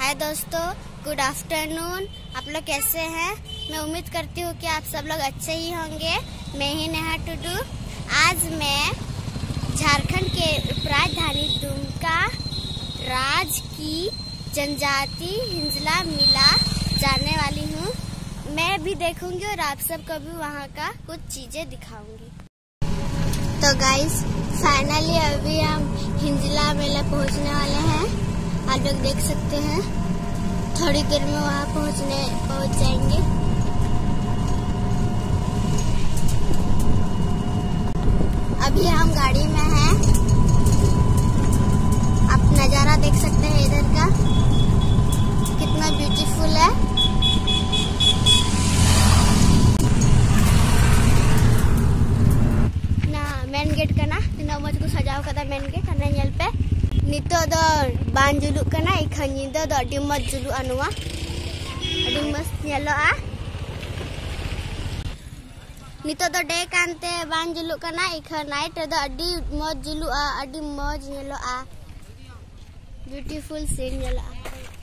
हाय दोस्तों, good afternoon. आप लोग कैसे हैं? मैं उम्मीद करती हूँ कि आप सब लोग अच्छे ही होंगे। मैं ही नेहा टुडू। आज मैं झारखंड के राजधानी दुमका राज्य की जनजाति हिंजला मिला जाने वाली हूँ। मैं भी देखूंगी और आप सबको भी वहाँ का कुछ चीजें दिखाऊंगी। तो गाइस, फाइनली अभी हम हिंजला मेला पहुँचने वाले हैं। आप लोग देख सकते हैं, थोड़ी देर में वहाँ पहुँच जाएंगे। अभी हम गाड़ी में हैं। आप नज़ारा देख सकते हैं इधर का, कितना ब्यूटीफुल है। ना मेन गेट का ना तीनों मुझको सजाव कदा मेन गेट हने नेल पे नितो दो बान जुलुक कना इखा निदा दो अडी मज जुलुक अनुआ अडी मस्त नेलोआ। नितो दो डे कांते बान जुलुक कना इखा नाइट दो अडी मज जुलुआ, अडी मज नेलोआ, ब्यूटीफुल सीन नेलोआ।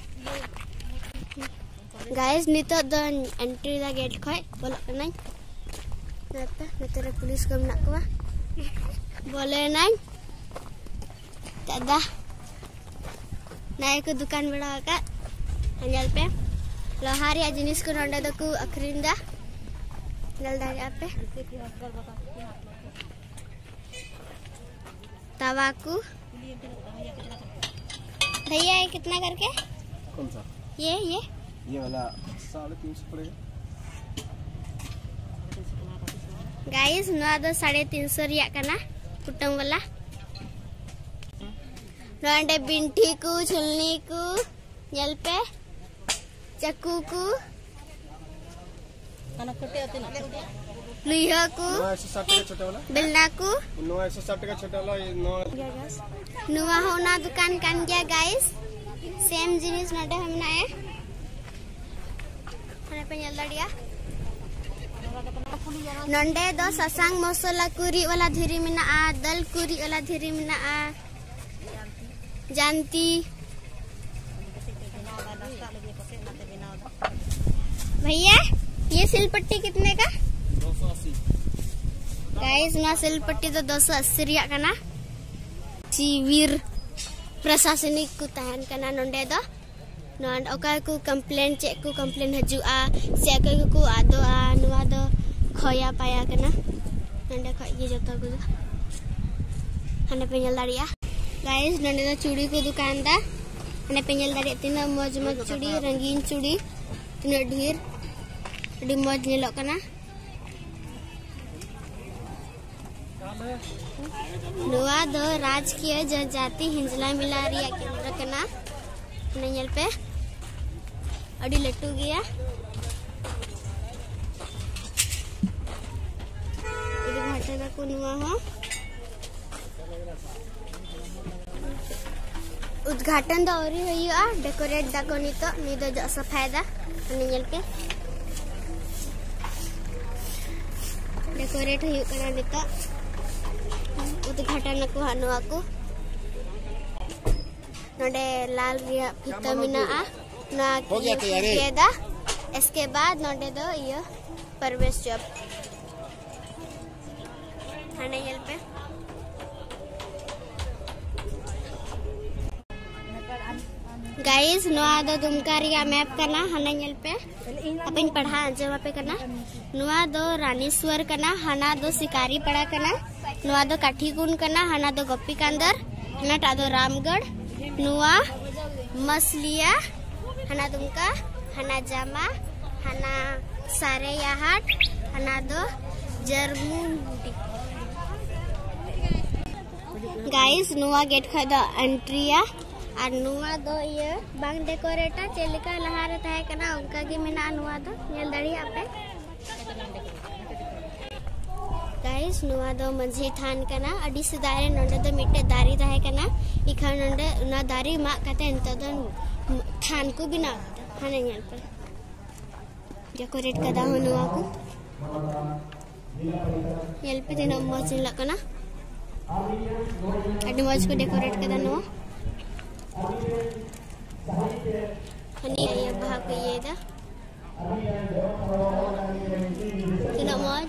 गाइस, नितो दो एंट्री दा गेट खय बोलक कना नाता नतरे पुलिस को मेना कोवा बोले नाई दादा नाय को दुकान बड़ा का हंजल पे लोहार या जिनिस को नोंडे दो को अखरिंदा गल दारे आपे तवाकू। भैया ये कितना करके? कौन सा? ये वाला 350 पड़ेगा। गाइस, नवा दो 350 रिया कना कुटम वाला। नोंडे बिंठी को, छुलनी को, नेल पे चक्कू को, लुइहा को, 160 टका छोटा वाला, बिलना को 160 टका छोटा वाला। नुआ होना दुकान कान गया गाइस। सेम जिनिस नोंडे हमना है हने पे नेल दाड़िया। नोंडे दो ससांग मसाला कुरी वाला धीरी मिना आ, दल कुरी वाला धीरी मिना आ, जानती। भैया ये सिलपट्टी कितने का? 280। गाइस, ना सिलपट्टी तो 280 रिया कना। सिविर प्रशासनिक को तहन कना नोंडे दो नोंड ओका को कंप्लेन चेक को कंप्लेन हजुआ से को आदोआ नुआ दो खोया पाया कना नोंडे खय ये जतो को हने पे नेल दाड़िया। गाइस, नोंडे दो चूड़ी को दुकान दा हने पे नेल दाड़िया। तीना मौज मौज चूड़ी, रंगीन चूड़ी, तीना ढेर अडी मौज नेलो कना। नुआ दो राजकीय जनजाति हिंजला मिला रिया केंद्र कना हने नेल पे अडी लट्टू गया। घाटना को नुआ हो उद्घाटन दा औरी होइया डेकोरेट दा को निदो जो सफायदा नेल पे डेकोरेट होइयो कना नितो उद्घाटन को हनुआ को नोडे लाल रिया फीता मिना आ ना किया दा। इसके बाद नोडे दो ये प्रवेश जब हने नेल पे गाइस, नुआ दो दुमका रिया मैप करना हने नेल पे अपन पढ़ा जमा पे करना। नुआ दो रानीश्वर करना, हना दो शिकारी पड़ा करना, नुआ दो काठीकुन करना, हना दो गोपी कांदर, हना टा दो रामगढ़, नुआ मसलिया, हना दुमका, हना जामा, हना सारे याहाट, हना दो जरमुंडी। गाइस, नुआ गेट खा दो एंट्रिया और नुआ दो ये बांग डेकोरेटा चेलिका लहारे तहे कना उनका की मेना नुआ दो नेल दाड़िया पे। गाइस, नुआ दो मंझी थान कना अडी सदारे नोंडे दो मिटे दारी तहे कना इखा नोंडे उना दारी मा कते नतो दो थान को बिना हने नेल पे डेकोरेट कदा हो नुआ को नेल पे तीना मौज लकना अडी मौज को डेकोरेट कदा नुआ। Ini ayah bahag ko iya dah. Tidak mau.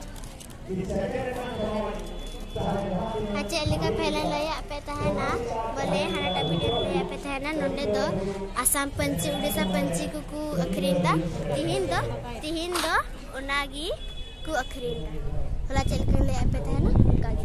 Aceh lika pehlan layak petahana boleh hana tapi dia layak petahana nonde do asam panci udisa panci kuku akhirinda tihin do unagi ku akhirinda kalau aceh lika layak petahana kagi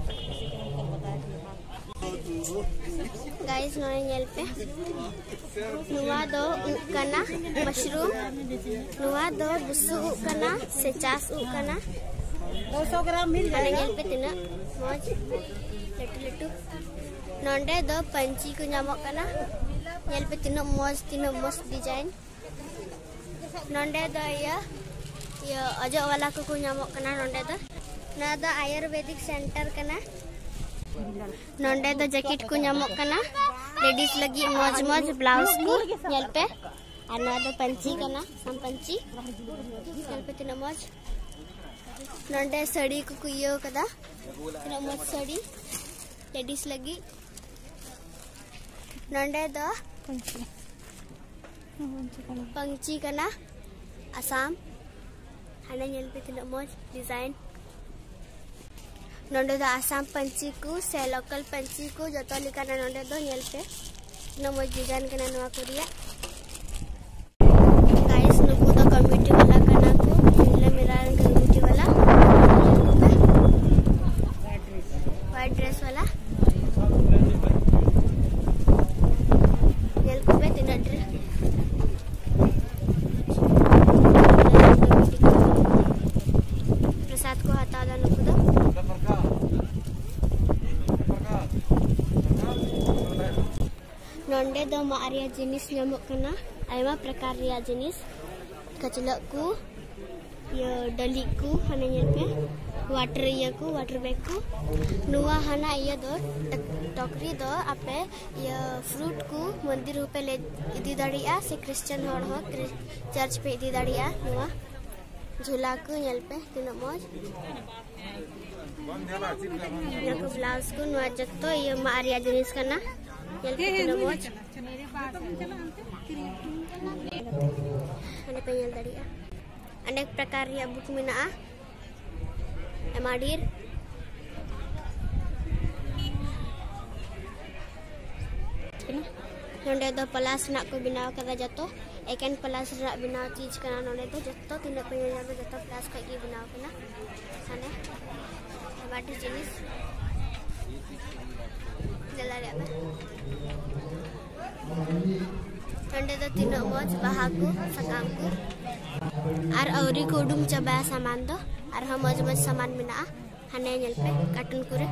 guys nonde nyelpe nuwa do kana mushroom nuwa do busu kana secas kana 200 ग्राम मिल जाएगा। पे तना मौज लट्टू लट्टू नोंडे दो पंची को नामक करना ये पे तना मस्त डिजाइन नोंडे दो ये अजो वाला को नामक करना नोंडे दो ना दो आयुर्वेदिक सेंटर करना नोंडे दो जैकेट को नामक करना लेडीज लगी मौज ब्लाउज को ये पे और ना दो पंची करना हम पंची ये पे तना मौज नोंडे साड़ी को कुयो कदा तना मत साड़ी लेडीज लगी नोंडे दो पंची कना आसाम हाना नेल पे तना मत डिजाइन नोंडे दो आसाम पंची को से लोकल पंची को जतो लिकाना नोंडे दो नेल पे तना मत डिजाइन कना नवा कोरिया गाइस नुकु दो कम्युनिटी वाला कना को मिले मेरा कम्युनिटी वाला ड्रेस वाला नेल को पे तीन ड्रेस प्रसाद को हटा दा नुकु दो नोंडे दो मारिया जिनिस nyamuk kena ayma प्रकार रिया जिनिस कचलक को ये डली को हने पे वाटर ये को वाटर बैग को नुआ हना ये दो टोकरी दो आपे ये फ्रूट को मंदिर पे ले इदी दाड़िया से क्रिश्चियन हर हो चर्च पे इदी दाड़िया नुआ झूला को नेल पे तीन मौज ये को ब्लाउज को नुआ जत्तो ये मारिया जिनिस करना नेल पे तीन मौज हने पे नेल दाड़िया अनेक प्रकार या बुक मेना एमाडीर नोंडे दो प्लास ना को बनाव कदा जतो एकेन प्लास रा बनाव चीज कना नोंडे दो जतो तीन पे जाबे जतो प्लास का की बनाव कना हाने एमाडीर जिनिस जला रे नोंडे दो तीन मौज बाहा को सकाम को आर औरी को उडुम चबा सामान दो और हम मौज सामान मेना हाने नेल पे कार्टून करे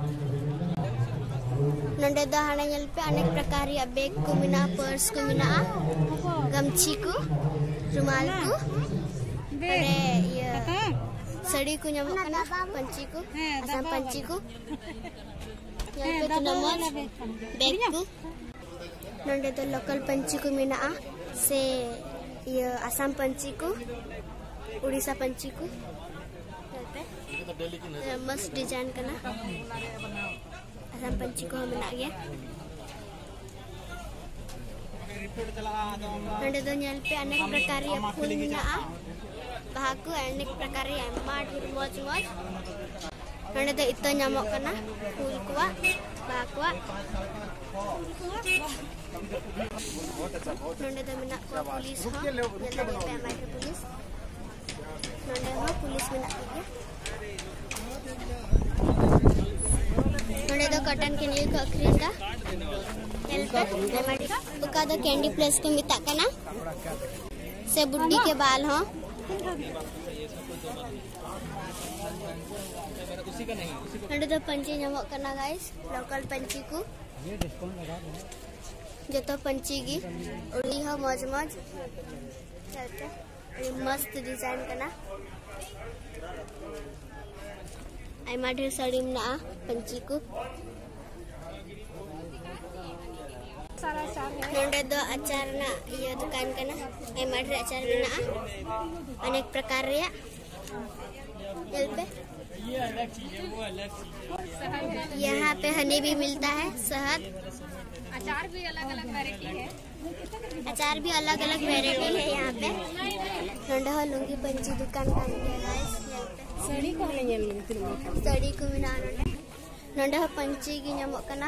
नोंडे दो हाने नेल पे अनेक प्रकार या बैग को मेना पर्स को मेना गमछी को रुमाल को अरे ये साड़ी को ᱧᱟᱢᱚᱜ कना पंची को असम पंची को नेल पे तीन मौज बैग को नोंडे दो लोकल पंची को मेना से ये असम पंची को उड़ीसा पंची को मस्त डिजाइन करना असम पंची को हम गया नोंडे दो नेल पे अनेक प्रकार या फूल मेना बाहा को अनेक प्रकार या माड मौज मौज नोंडे दो इतो ᱧᱟᱢᱚᱜ कना फूल को बाहा को नोंडे दो मेना को पुलिस हो नेल पे हमारे पुलिस नोंडे हो पुलिस मेना गया नोंडे दो कॉटन के लिए को अखरीन का हेल्पर एमाडी उका दो कैंडी प्लस को मिता कना से बुड्डी के बाल हो नोंडे दो पंची ᱧᱟᱢᱚᱜ कना गाइस लोकल पंची को जतो पंची की उड़ी हो मौज मौज चलते मस्त डिजाइन करना आयमा ढेर साड़ी मेना पंची को नोंडे दो अचार ना ये दुकान करना आयमा ढेर अचार मेना अनेक प्रकार रे पे यहाँ पे हनी भी मिलता है शहद अचार भी अलग अलग वैरायटी है अचार भी अलग अलग वेराइटी है यहाँ पे। नोंडे हो लुंगी पंची दुकान कान गया गाइस। साड़ी को हमें ये मिलती है। साड़ी को मिना नोंडे हो पंची की ᱧᱟᱢᱚᱜ ᱠᱟᱱᱟ।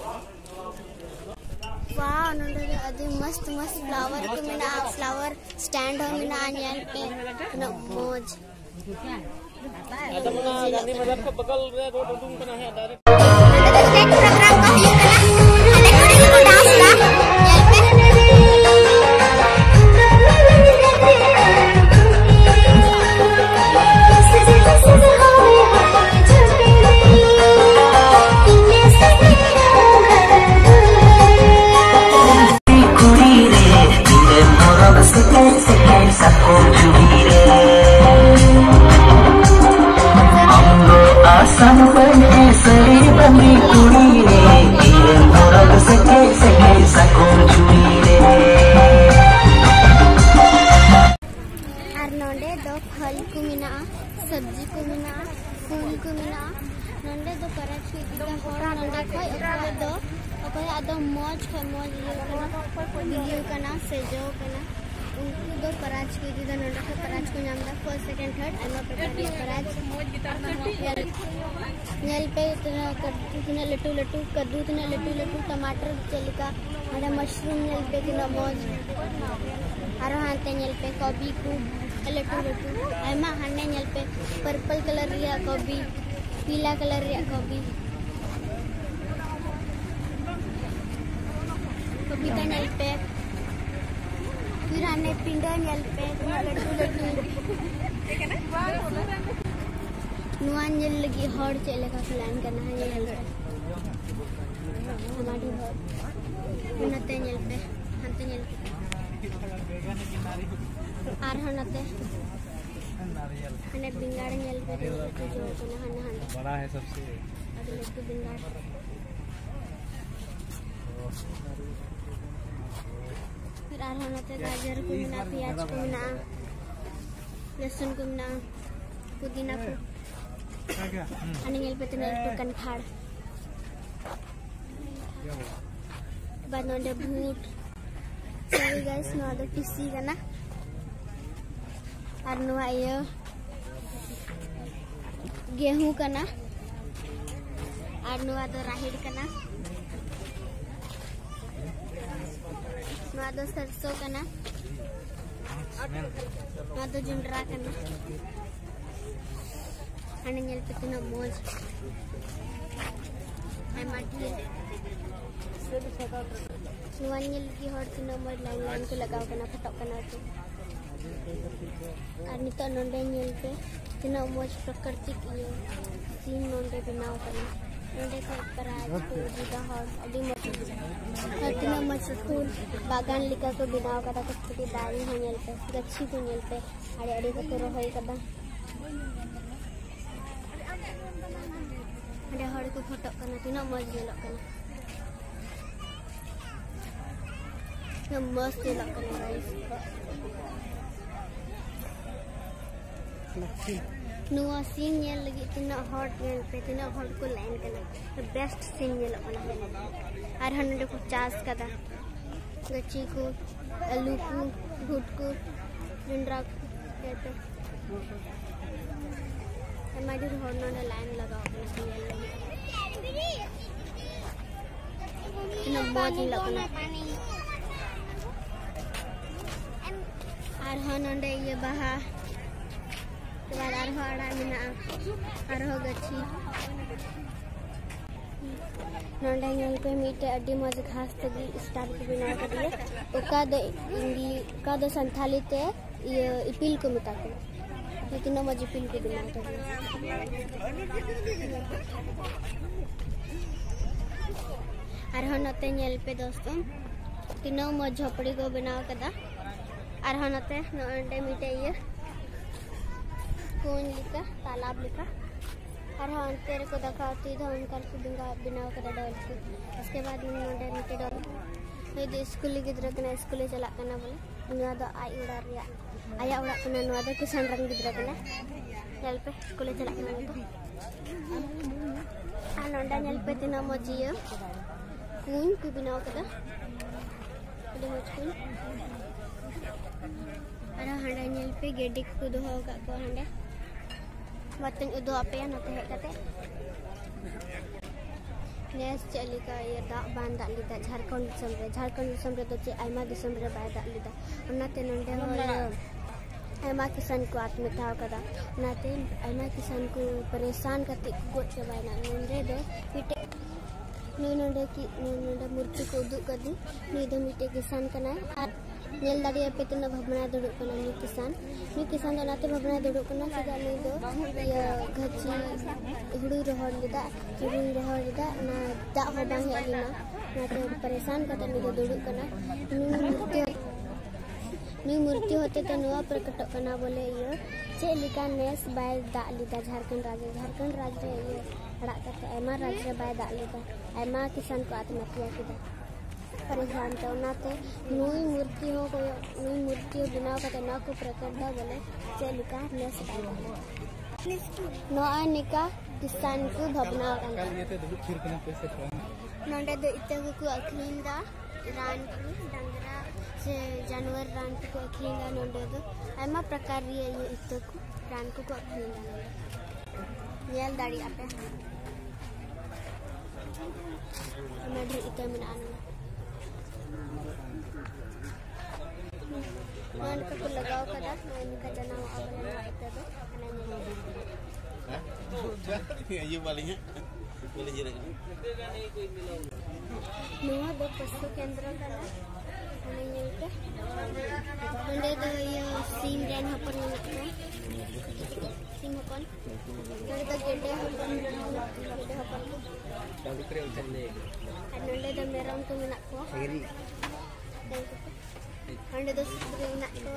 वाह नोंडे दो अभी मस्त मस्त फ्लावर को मिना फ्लावर स्टैंड हो मिना ᱧᱮᱞ पे ना मौज। गांधी मैदान के बगल रे रोड उडुंग कना है डायरेक्ट प्रोग्राम को हुई कना डांस का ᱧᱮल पे फल को मिना सब्जी को मिना फूल को मिना नंदे दो परच की होरा नंदे कोई अकोय आदो मौज है मौज वीडियो कना सेजो कना उनको दो परच की दिदा नंदे के परच को नाम दा फर्स्ट सेकंड थर्ड एमा पे परच नेल पे इतना लट्टू लट्टू कद्दू इतना लट्टू लट्टू टमाटर चलिका अरे मशरूम नेल पे इतना मौज आरो हाते नेल पे कॉबी को लट्टू लट्टू एमा हन्ने नेल पे पर्पल कलर रिया कॉबी पीला कलर रिया कॉबी का नेल पे फिर आने पिंडा नेल पे लट्टू लट्टू नुआ नेल लगी हर चले का प्लान करना है नेल पे हमारी हर नते नेल पे हंते नेल पे आर हनते हने बिंगाड़ नेल पे जो कोना हने हने बड़ा है सबसे अगले तो बिंगाड़ फिर आर हनते गाजर को मिना प्याज को मिना लहसुन को मिना पुदीना को हने नेल पे तने तो कनखाड़ बाद नोंडे भूट सॉरी गाइस नो आदो पिसी कना और नुआ ये गेहूं कना और नुआ दो राहिड़ कना नुआ दो सरसों कना नुआ दो जुंडरा कना हने नेल पे तिना मौज है माटी नुआ नेल की हर तिना मौज लाइन लाइन को लगाव कना फटक कना तो और नितो नोंडे नेल पे तिना मौज प्राकृतिक ये सीन नोंडे बनाव कना नोंडे का पराज को जुदा हर अडी मत तिना मौज फूल बागान लिका को बनाव कदा कति दारी हो नेल पे गच्छी को नेल पे अड़ी अड़ी को रोहई कदा अडे हर को फटक कना तिना मौज नेलक कना तो मस्त नेलक कना गाइस नुआ सीन नेल लगी तिना हॉट नेल पे तिना हॉट को लाइन कना बेस्ट सीन नेल कना और हनडे को चास कदा गच्ची को आलू को भुट को जुंडरा को पे हमारी हॉर्न ने लाइन लगाओ नेल लगी तिना मौज लगना और हनडे ये बहा आड़ा मिना और गच्छी नोंडे नेल पे मीटे अड्डी मज घास तगी स्टार को बिना करिए ओका दो संथाली ते ये इपिल को मिटा के लेकिन मज इपिल को बिना करिए और हनते नेल पे दोस्तों तीनों मज झोपड़ी को बनाव कदा और हनते नोंडे मीटे ये कौन लिखा तालाब लिखा और हाँ तेरे को दिखाती था उनका बिना कदा डॉल को उसके बाद नोंडे मीटे डॉल ये स्कूल गिद्रा कना स्कूल चला कना बोले नुआ दो आई उड़ा रिया आया उड़ा कना नुआ दो किसान रंग गिद्रा कना नेल पे स्कूल चला कना तो आ नोंडे नेल पे तिना मजिया कून को बिना कदा ᱟᱹᱰᱤ ᱢᱚᱡᱽ ᱠᱚ ᱟᱨ ᱦᱟᱸᱰᱮ ᱧᱮᱞ ᱯᱮ ᱜᱮᱰᱮ ᱠᱚ ᱫᱚᱦᱚ ᱟᱠᱟᱫ ᱠᱚᱣᱟ ᱦᱟᱸᱰᱮ ᱵᱟᱛᱟᱹᱧ ᱩᱫᱩᱜ ᱟᱯᱮᱭᱟ ᱱᱚᱛᱮ ᱦᱮᱡ ᱠᱟᱛᱮ नेस चलिका ये दाग बान दाग लिदा झारखंड दिसम रे तो चे आयमा दिसम रे बाय दाग लिदा उन्नाते नंडे हो आयमा किसान को आत्महत्या कदा उन्नाते आयमा किसान को परेशान करते गोट चबायना नंडे दो पिटे नंडे मूर्ति को उदुग कदी नी दो मिटे किसान कना आर नेल दाड़ी पे तना भबना दुड़ुक कना नी किसान उन्नाते भबना दुड़ुक कना चेदा नी दो ये घची हुड़ू रोहड़ लिदा ना दाग हो बांग हेलिना नाते परेशान कता नी दो दुड़ुक कना नी मूर्ति होते तो नुआ प्रकटक कना बोले ये चे लिका नेस बाय दाग लिदा झारखंड राज्य रे ये हड़ा कते आयमा राज्य रे बाय दाग लिदा आयमा किसान को आत्महत्या किदा परेशान तो उनाते नुई मूर्ति हो बनाव कते ना को प्रकट दा बोले चे लिका नेस बाय नोआ निका किसान को भबना नंडे दो इते को अखरीन दा रान को डंगरा से जानवर रान को अखरीन दा नंडे दो आयमा प्रकार रे ये इते को रान को अखरीन दा नेल दाड़ी आपे मेडर इते मिनान मान को लगाओ कदा इनका जना आवले इते दो ये वाली है बोले ये नुआ दो पशु केंद्र कना नंडे दो ये सीम रेन हपन सीम हपन नंडे दो गेडे हपन नंडे दो मेरम को मिना को नंडे दो सुकरी मिना को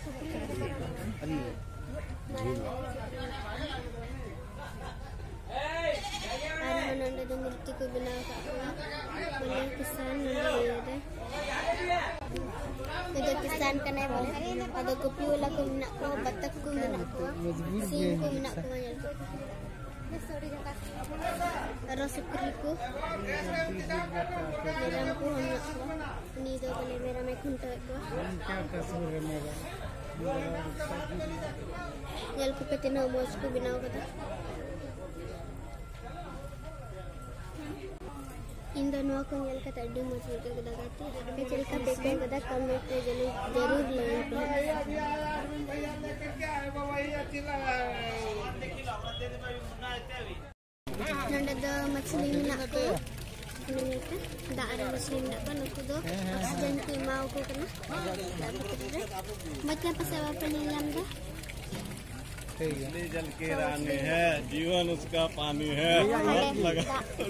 नंडे दो मूर्ति को बनाव का बोले किसान नंडे ये किसान कने बोले अदो कपी वाला को मिना को बतख को मिना को सीम को मिना को अरो सुकरी को मेरा को हम नी दो बोले मेरा में खुंटा को यल को पेतना मोज को बनाव कदा इन दोनों को नेल का तड्डी मच के कदा गाती पे चल का पेके कदा कमेंट पे जरूर लेना नंडे दो मछली मिना को दारा मछली मिना को नुकु दो ऑक्सीजन की माओ को कना मतलब पसेवा पे नहीं लंगा जल के रानी है जीवन उसका पानी है हाथ लगा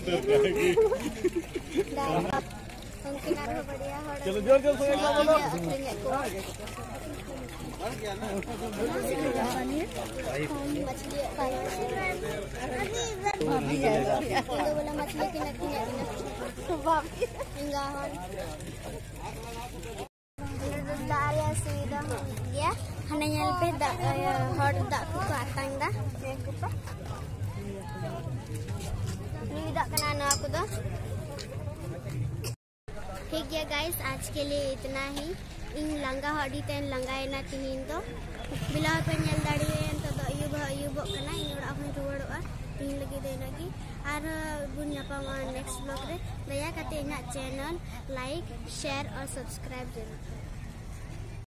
चलो जोर जोर से बोलो मछली की हने nyel pe dak hot dak ku atang dah aku pa ni dak kena na aku dah ठीक है गाइस आज के लिए इतना ही इन लंगा हडी तेन लंगाए ना तिहिन दो बिला पे nyel दाड़ी तो दो अयुब कना इन ओड़ा हन रुवाड़ोआ तीन लगी देना की आर बुन नेक्स्ट ब्लॉग रे दया कते इना चैनल लाइक शेयर और सब्सक्राइब जरूर